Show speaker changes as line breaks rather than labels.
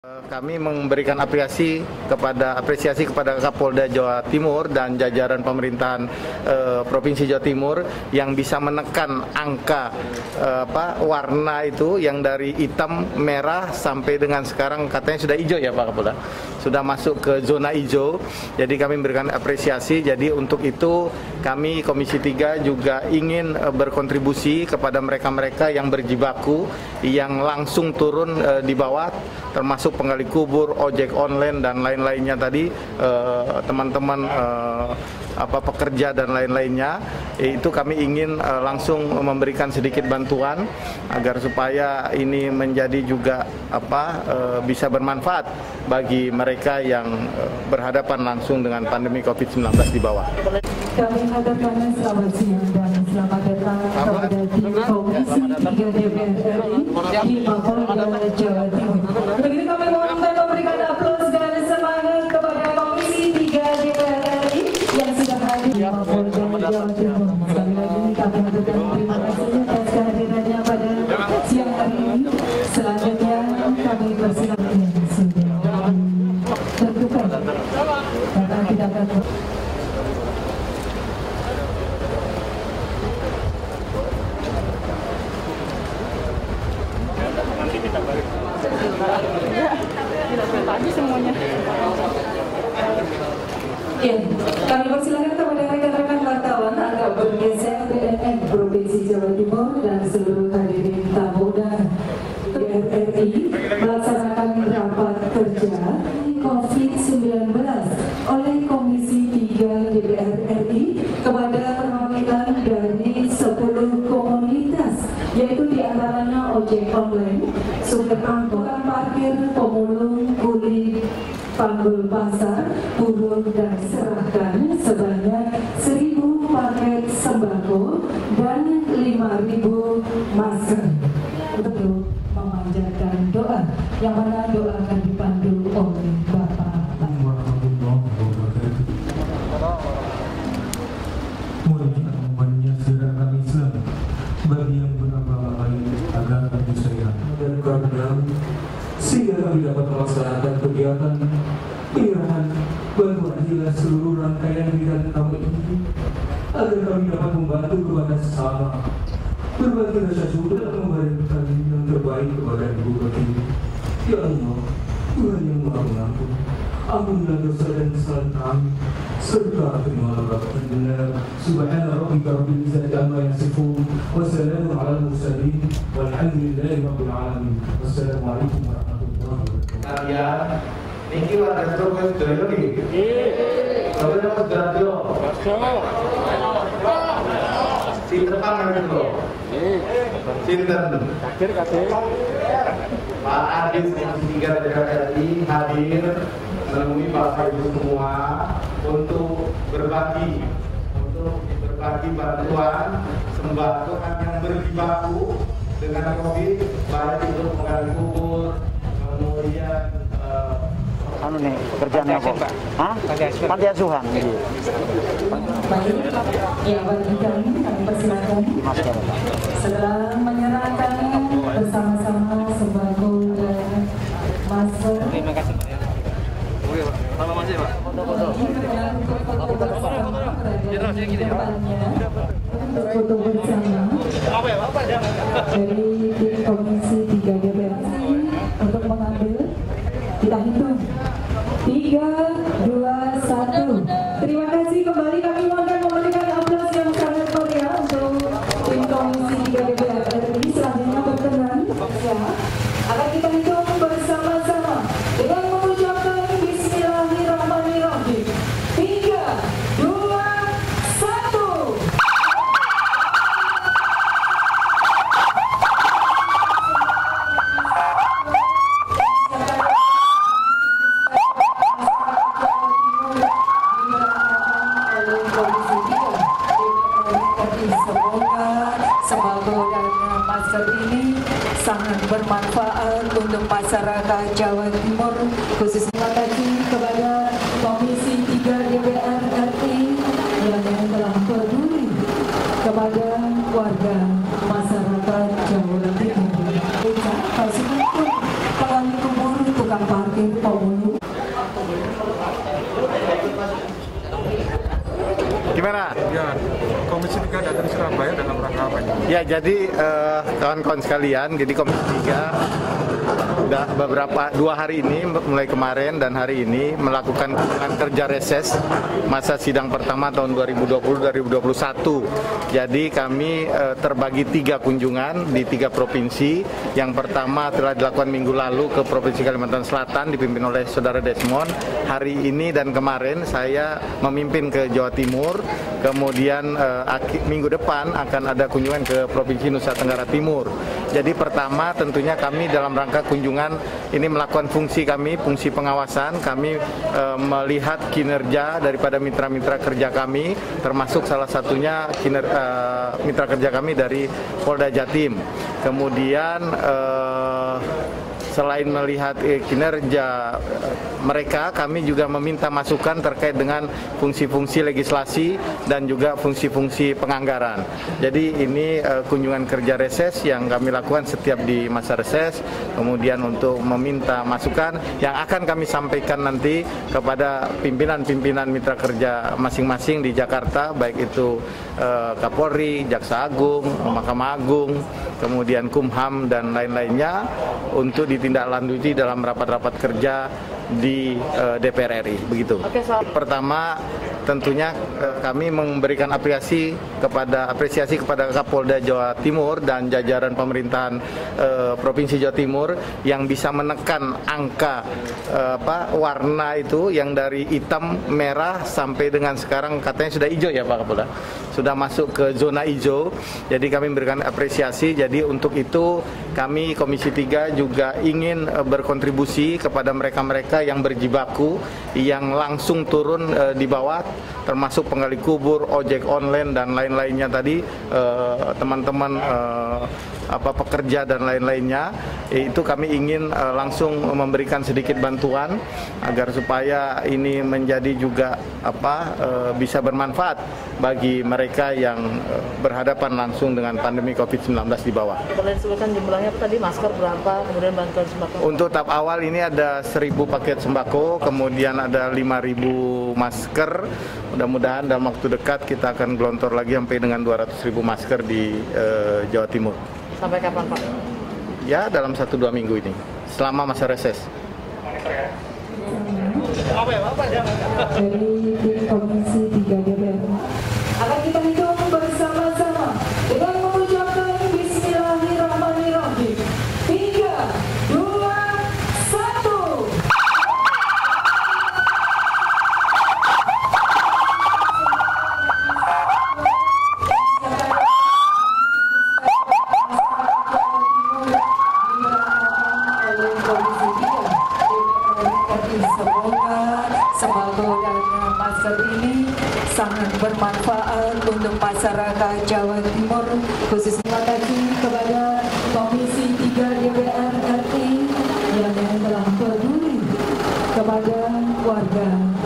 Kami memberikan apresiasi kepada Kapolda Jawa Timur dan jajaran pemerintahan Provinsi Jawa Timur yang bisa menekan angka warna itu yang dari hitam, merah sampai dengan sekarang katanya sudah hijau ya Pak Kapolda, sudah masuk ke zona hijau. Jadi kami memberikan apresiasi. Jadi untuk itu kami Komisi 3 juga ingin berkontribusi kepada mereka-mereka yang berjibaku, yang langsung turun di bawah, termasuk penggali kubur, ojek online dan lain-lainnya tadi, teman-teman pekerja dan lain-lainnya. Itu kami ingin langsung memberikan sedikit bantuan agar supaya ini menjadi juga bisa bermanfaat bagi mereka yang berhadapan langsung dengan pandemi COVID-19 di bawah.
Kami haturkan selamat siang dan selamat datang kepada tim Komisi 3 DPR RI di Mapolda Jawa Timur. Begitu kami mohon memberikan aplaus dan semangat kepada Komisi 3 DPR RI yang sudah hadir di Mapolda Jawa Timur. Sekali lagi kami haturkan terima kasih atas kehadirannya pada siang hari ini. Selanjutnya kami persilakan yang sudah terbuka karena kita akan
tadi semuanya.
Ya, kami persilakan kepada rekan-rekan wartawan agar bergeser BNN Provinsi Jawa Timur dan seluruh hadirin tamu dan DPR RI melaksanakan rapat kerja COVID-19 oleh Komisi 3 DPR RI kepada perwakilan dari 10 komunitas, yaitu diantaranya ojek online, supir angkutan parkir, pemulung, kuli, panggul pasar, buruh dan serahkan sebanyak 1.000 paket sembako dan 5.000 masker untuk memanjatkan doa, yang mana doa akan dipandu oleh Bapak.
Bagi yang beragama lain agar kami sehat dan keadilan, sehingga kami dapat melaksanakan kegiatan penyerahan bantuan jelas seluruh rangkaian kegiatan kami ini, agar kami dapat membantu kepada sesama, berbagi rasa syukur dan memberikan yang terbaik kepada Ibu Pertiwi. Ya Allah, Tuhan yang Maha Pengampun, ampunilah dosa dan kesalahan kami, serta terimalah berkat benar. Subhana rabbika rabbil izzati amma yasifun, wa salamun alal mursalin, walhamdulillahi rabbil alamin. Wassalamualaikum warahmatullahi wabarakatuh.
Kalian niki warga Surabaya Sedaya niki. Kalau dapat radio. Sinten panganan kula? Sinten? Pak Adis Komisi 3 DPR RI hadir menemui Bapak Ibu semua untuk berbagi bantuan sembako yang berjibaku dengan COVID, baik itu penggali kubur, kemudian
pekerjaannya apa? Hah? Panti asuhan.
Ya, bagi kami persilakan setelah menyerahkan bersama-sama sembako dan masker.
Terima kasih Pak. Oke Pak. Sama masih Pak. Foto-foto.
Foto bersama dari tim Komisi 3 DPR untuk mengambil. Kita hitung 3, 2, 1. Terima kasih kembali. Kami mohon memberikan aplaus yang sangat meriah untuk tim Komisi 3 DPR RI. Selanjutnya berkenan ya, akan kita hitung bersama-sama dengan mengucapkan Bismillahirrahmanirrahim. 3, 2, 1. Sembako dan masker ini sangat bermanfaat untuk masyarakat Jawa Timur, khususnya. Terima kasih kepada Komisi 3 DPR RI yang telah peduli kepada warga masyarakat Jawa Timur. Pasukan penggali kubur tukang parkir Pomulu.
Gimana?
Ya, Komisi 3 datang ke Surabaya dalam rangka apa ini?
Ya, jadi kawan-kawan sekalian, jadi Komisi 3 udah beberapa 2 hari ini, mulai kemarin dan hari ini melakukan kunjungan kerja reses masa sidang pertama tahun 2020-2021. Jadi kami terbagi 3 kunjungan di 3 provinsi. Yang pertama telah dilakukan minggu lalu ke Provinsi Kalimantan Selatan dipimpin oleh Saudara Desmond. Hari ini dan kemarin saya memimpin ke Jawa Timur. Kemudian minggu depan akan ada kunjungan ke Provinsi Nusa Tenggara Timur. Jadi pertama tentunya kami dalam rangka kunjungan ini melakukan fungsi kami, fungsi pengawasan. Kami melihat kinerja daripada mitra-mitra kerja kami, termasuk salah satunya mitra kerja kami dari Polda Jatim. Kemudian selain melihat kinerja mereka, kami juga meminta masukan terkait dengan fungsi-fungsi legislasi dan juga fungsi-fungsi penganggaran. Jadi ini kunjungan kerja reses yang kami lakukan setiap di masa reses, kemudian untuk meminta masukan yang akan kami sampaikan nanti kepada pimpinan-pimpinan mitra kerja masing-masing di Jakarta, baik itu Kapolri, Jaksa Agung, Mahkamah Agung, kemudian Kumham dan lain-lainnya untuk ditindaklanjuti dalam rapat-rapat kerja di DPR RI, begitu. Pertama, tentunya kami memberikan apresiasi kepada Kapolda Jawa Timur dan jajaran pemerintahan Provinsi Jawa Timur yang bisa menekan angka warna itu yang dari hitam, merah sampai dengan sekarang katanya sudah hijau ya Pak Kapolda, sudah masuk ke zona hijau. Jadi kami memberikan apresiasi. Jadi untuk itu kami Komisi 3 juga ingin berkontribusi kepada mereka-mereka yang berjibaku, yang langsung turun di bawah, termasuk penggali kubur, ojek online dan lain-lainnya tadi, teman-teman pekerja dan lain-lainnya. Itu kami ingin langsung memberikan sedikit bantuan agar supaya ini menjadi juga bisa bermanfaat bagi mereka yang berhadapan langsung dengan pandemi COVID-19 di bawah.
Boleh disebutkan jumlahnya tadi, masker berapa, kemudian bantuan sembako?
Untuk tahap awal ini ada 1.000 paket sembako, kemudian ada 5.000 masker. Mudah-mudahan dalam waktu dekat kita akan gelontor lagi sampai dengan 200.000 masker di Jawa Timur.
Sampai kapan Pak?
Ya, dalam 1-2 minggu ini, selama masa reses.
Dari Komisi 3 DPR akan kita hitung bersama-sama dengan mengucapkan Bismillahirrahmanirrahim. 3, 2, 1. Sembako dan masker ini sangat bermanfaat untuk masyarakat Jawa Timur, khususnya. Terima kasih kepada Komisi 3 DPR RI yang telah peduli kepada warga